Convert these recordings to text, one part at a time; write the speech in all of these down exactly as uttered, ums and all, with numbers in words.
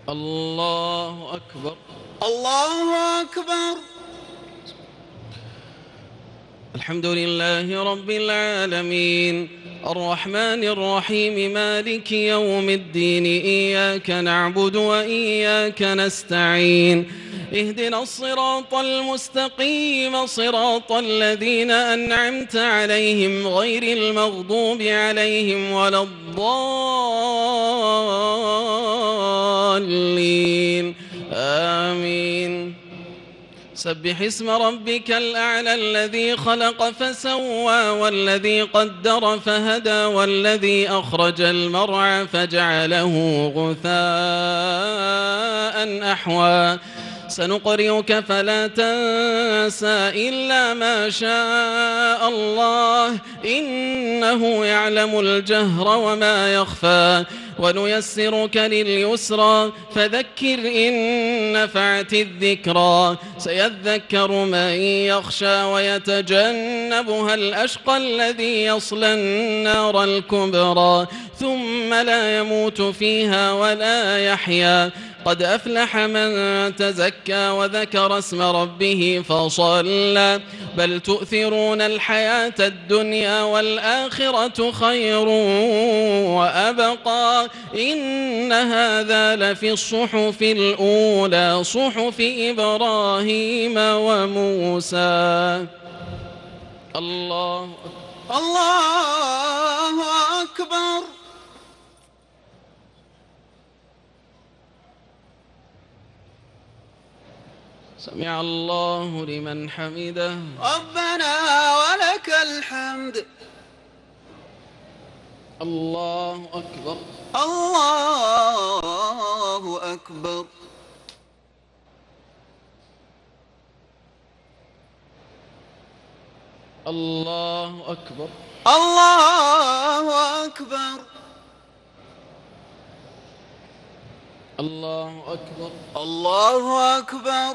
الله أكبر. الله أكبر. الحمد لله رب العالمين الرحمن الرحيم مالك يوم الدين إياك نعبد وإياك نستعين اهدنا الصراط المستقيم صراط الذين أنعمت عليهم غير المغضوب عليهم ولا الضالين آمين. سبح اسم ربك الأعلى الذي خلق فسوى والذي قدر فهدى والذي أخرج المرعى فجعله غثاء أحوى سنقرئك فلا تنسى إلا ما شاء الله إنه يعلم الجهر وما يخفى ونيسرك لليسرى فذكر إن نفعت الذكرى سيذكر من يخشى ويتجنبها الأشقى الذي يصلى النار الكبرى ثم لا يموت فيها ولا يحيا قد أفلح من تزكى وذكر اسم ربه فصلى بل تؤثرون الحياة الدنيا والآخرة خير وأبقى إن هذا لفي الصحف الأولى صحف إبراهيم وموسى. الله الله أكبر. سمع الله لمن حمده. ربنا ولك الحمد. الله أكبر. الله أكبر. الله أكبر. الله أكبر. الله أكبر. الله أكبر.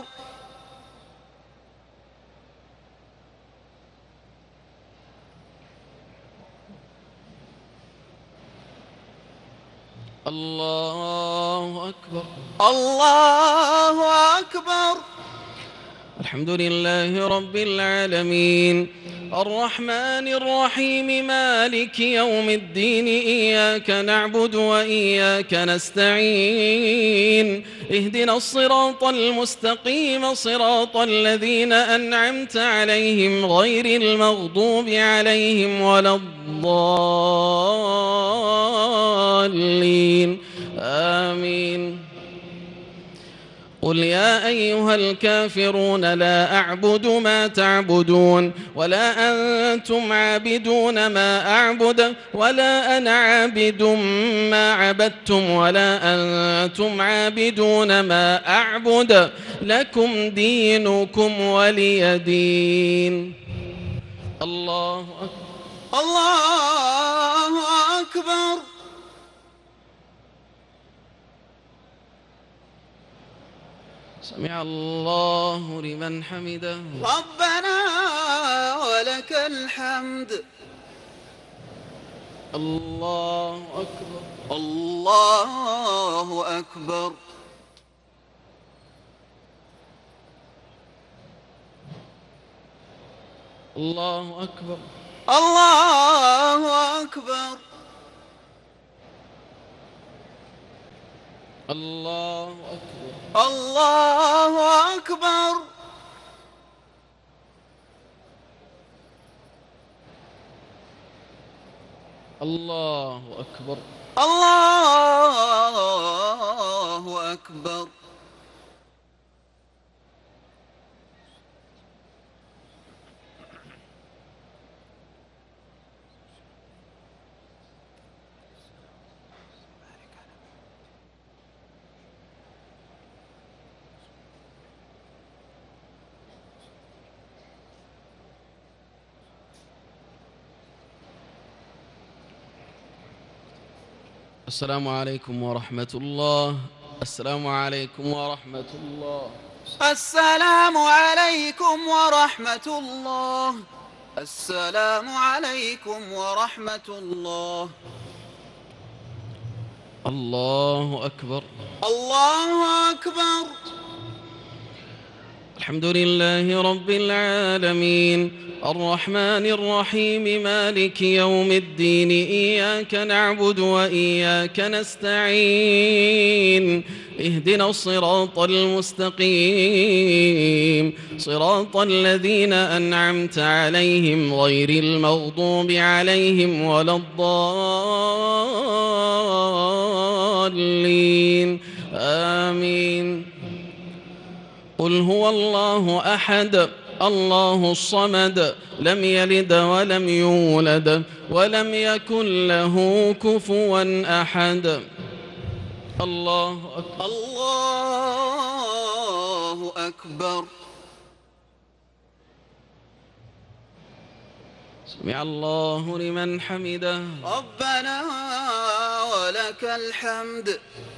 الله أكبر. الله أكبر. الحمد لله رب العالمين الرحمن الرحيم مالك يوم الدين إياك نعبد وإياك نستعين اهدنا الصراط المستقيم صراط الذين أنعمت عليهم غير المغضوب عليهم ولا الضالين آمين. قل يا أيها الكافرون لا أعبد ما تعبدون ولا أنتم عابدون ما أعبد ولا أنا عابد ما عبدتم ولا أنتم عابدون ما أعبد لكم دينكم ولي دين. الله أكبر. الله أكبر. سمع الله لمن حمده. ربنا ولك الحمد. الله أكبر. الله أكبر. الله أكبر. الله أكبر. الله أكبر. الله أكبر. الله أكبر. الله أكبر. السلام عليكم ورحمة الله. السلام عليكم ورحمة الله. السلام عليكم ورحمة الله. السلام عليكم ورحمة الله. الله أكبر. الله أكبر. الحمد لله رب العالمين الرحمن الرحيم مالك يوم الدين إياك نعبد وإياك نستعين اهدنا الصراط المستقيم صراط الذين أنعمت عليهم غير المغضوب عليهم ولا الضالين آمين. قل هو الله أحد الله الصمد لم يلد ولم يولد ولم يكن له كفوا أحد. الله أكبر. الله أكبر. سمع الله لمن حمده. ربنا ولك الحمد.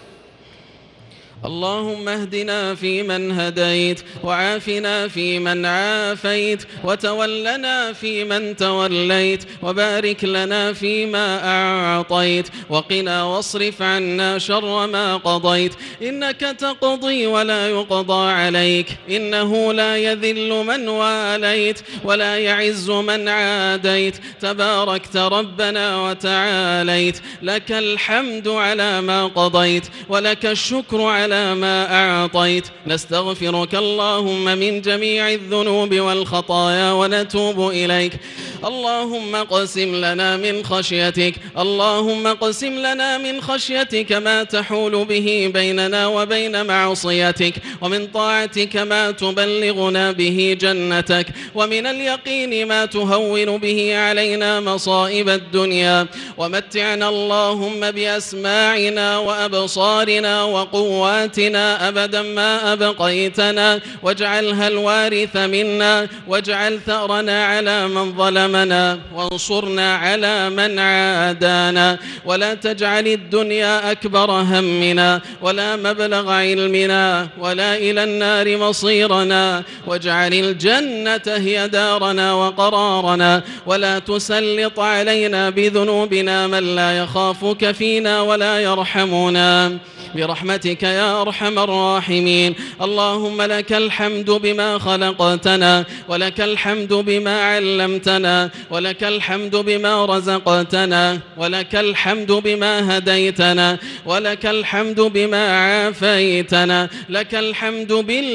اللهم اهدنا فيمن هديت وعافنا فيمن عافيت وتولنا فيمن توليت وبارك لنا فيما أعطيت وقنا واصرف عنا شر ما قضيت إنك تقضي ولا يقضى عليك إنه لا يذل من واليت ولا يعز من عاديت تباركت ربنا وتعاليت لك الحمد على ما قضيت ولك الشكر على على ما أعطيت. نستغفرك اللهم من جميع الذنوب والخطايا ونتوب إليك. اللهم اقسم لنا من خشيتك اللهم اقسم لنا من خشيتك ما تحول به بيننا وبين معصيتك ومن طاعتك ما تبلغنا به جنتك ومن اليقين ما تهون به علينا مصائب الدنيا ومتعنا اللهم بأسماعنا وأبصارنا وقواتنا أبدا ما أبقيتنا واجعلها الوارث منا واجعل ثأرنا على من ظلمنا وانصرنا على من عادانا ولا تجعل الدنيا أكبر همنا ولا مبلغ علمنا ولا إلى النار مصيرنا واجعل الجنة هي دارنا وقرارنا ولا تسلط علينا بذنوبنا من لا يخافك فينا ولا يرحمنا برحمتك يا أرحم الراحمين. اللهم لك الحمد بما خلقتنا ولك الحمد بما علمتنا ولك الحمد بما رزقتنا ولك الحمد بما هديتنا ولك الحمد بما عافيتنا لك الحمد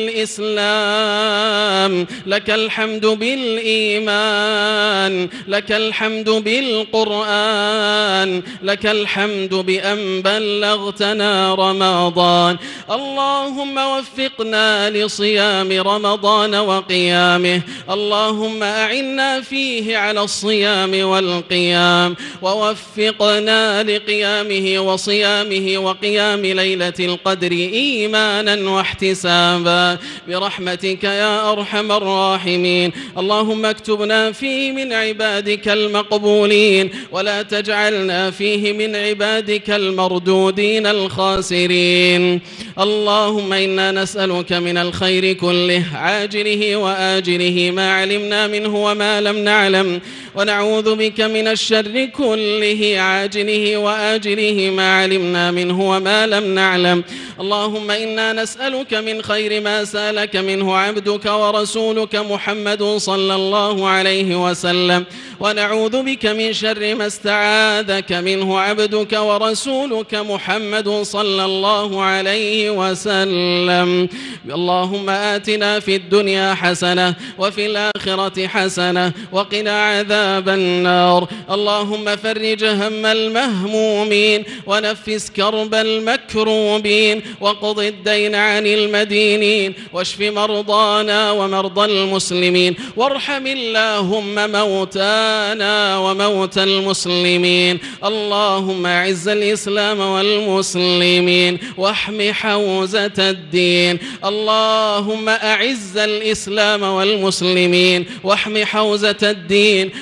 بالإسلام لك الحمد بالإيمان لك الحمد بالقرآن لك الحمد بأن بلغتنا رمضان. اللهم وفقنا لصيام رمضان وقيامه اللهم أعنا فيه على الصيام والقيام ووفقنا لقيامه وصيامه وقيام ليلة القدر إيمانا واحتسابا برحمتك يا أرحم الراحمين. اللهم اكتبنا فيه من عبادك المقبولين ولا تجعلنا فيه من عبادك المردودين الخاسرين. اللهم إنا نسألك من الخير كله عاجله وآجله ما علمنا منه وما لم نعلم ونعوذ بك من الشر كله عاجله وآجله ما علمنا منه وما لم نعلم. اللهم إنا نسألك من خير ما سألك منه عبدك ورسولك محمد صلى الله عليه وسلم ونعوذ بك من شر ما استعاذك منه عبدك ورسولك محمد صلى الله عليه وسلم. اللهم آتنا في الدنيا حسنة وفي الآخرة حسنة وقنا عذاب النار. اللهم فرج هم المهمومين ونفس كرب المكروبين وقض الدين عن المدينين واشف مرضانا ومرضى المسلمين وارحم اللهم موتانا وموتى المسلمين. اللهم أعز الإسلام والمسلمين واحم حوزة الدين. اللهم أعز الإسلام والمسلمين واحم حوزة الدين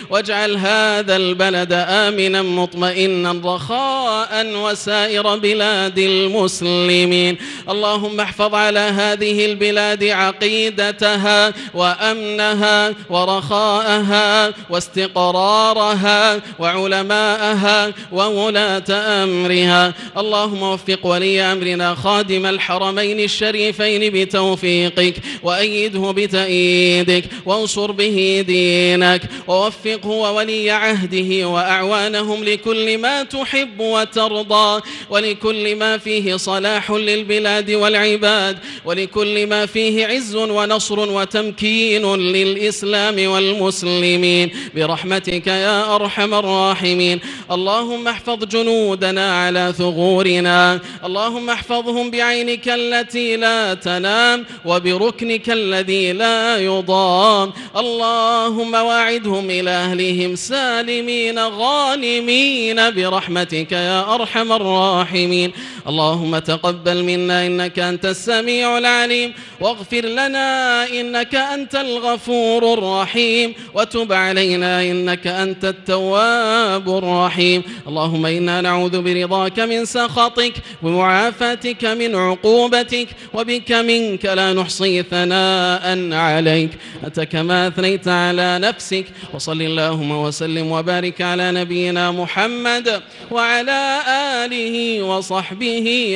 واجعل هذا البلد آمنا مطمئنا رخاء وسائر بلاد المسلمين. اللهم احفظ على هذه البلاد عقيدتها وأمنها ورخاءها واستقرارها وعلماءها وولاة أمرها. اللهم وفق ولي أمرنا خادم الحرمين الشريفين بتوفيقك، وأيده بتأييدك، وانصر به دينك، ووفقه وولي عهده وأعوانهم لكل ما تحب وترضى، ولكل ما فيه صلاح للبلاد والعباد، ولكل ما فيه عز ونصر وتمكين للإسلام والمسلمين برحمتك يا أرحم الراحمين. اللهم احفظ جنودنا على ثغورنا، اللهم احفظهم بعينك التي لا تنام وبركنك الذي لا يضام. اللهم واعدهم إلى أهلهم سالمين غانمين برحمتك يا أرحم الراحمين. اللهم تقبل منا إنك أنت السميع العليم، واغفر لنا إنك أنت الغفور الرحيم، وتب علينا إنك أنت التواب الرحيم. اللهم إنا نعوذ برضاك من سخطك، ومعافاتك من عقوبتك، وبك منك لا نحصي ثناء عليك أنت كما أثنيت على نفسك. وصل اللهم وسلم وبارك على نبينا محمد وعلى آله وصحبه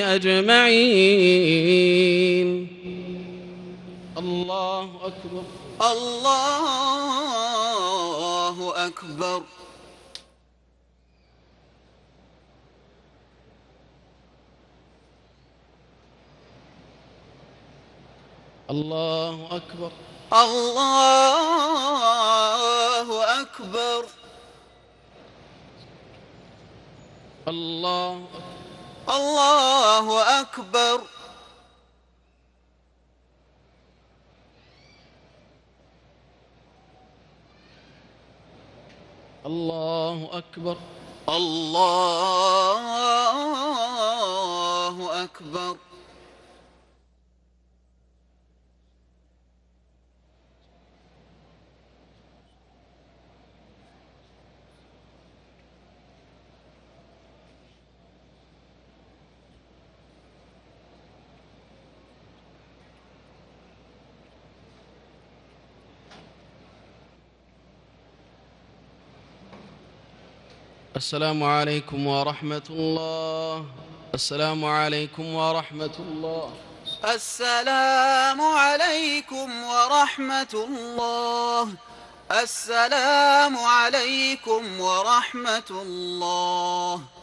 أجمعين. الله أكبر. الله أكبر. الله أكبر. الله أكبر. الله الله أكبر. الله أكبر. الله أكبر. السلام عليكم ورحمة الله. السلام عليكم ورحمة الله. السلام عليكم ورحمة الله. السلام عليكم ورحمة الله.